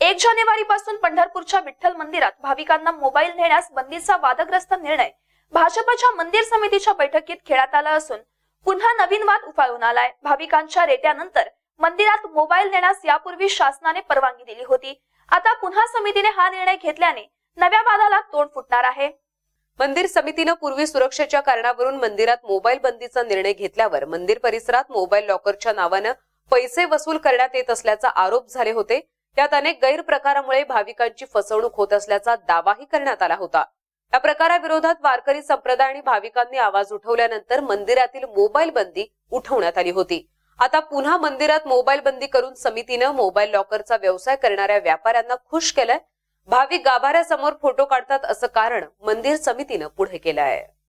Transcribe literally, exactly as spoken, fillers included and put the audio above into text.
एक जानेवारी पासून पंढरपूरच्या विठ्ठल मंदिरात भाविकांना मोबाईल नेण्यास बंदीचा वादग्रस्त निर्णय भाजपच्या मंदिर समितीच्या बैठकीत घेण्यात आला असून पुन्हा नवीन वाद उफाळून आलाय। भाविकांच्या रेट्यानंतर मंदिरात मोबाईल नेण्यास यापूर्वी शासनाने परवानगी दिली होती। आता पुन्हा समितीने हा निर्णय घेतल्याने नव्या वादाला तोंड फुटणार आहे। मंदिर समितीने पूर्वी सुरक्षेच्या कारणावरून मंदिरात मोबाईल बंदीचा निर्णय घेतल्यावर मंदिर परिसरात मोबाईल लॉकरच्या नावाने पैसे वसूल करण्यात येत असल्याचा आरोप झाले होते। त्यात अनेक गैरप्रकारामुळे भाविकांची फसवणूक होत असल्याचा दावाही करण्यात आला होता। या प्रकाराविरोधात वारकरी संप्रदाय आणि भाविकांनी आवाज उठवल्यानंतर मंदिरातील मोबाईल बंदी उठवण्यात आली होती। आता पुन्हा मंदिरात मोबाईल बंदी करून समितीने मोबाईल लॉकरचा व्यवसाय करणाऱ्या व्यापाऱ्यांना खुश केलंय। भाविक गाभाऱ्यासमोर फोटो काढतात असं कारण मंदिर समितीने पुढे केलं आहे।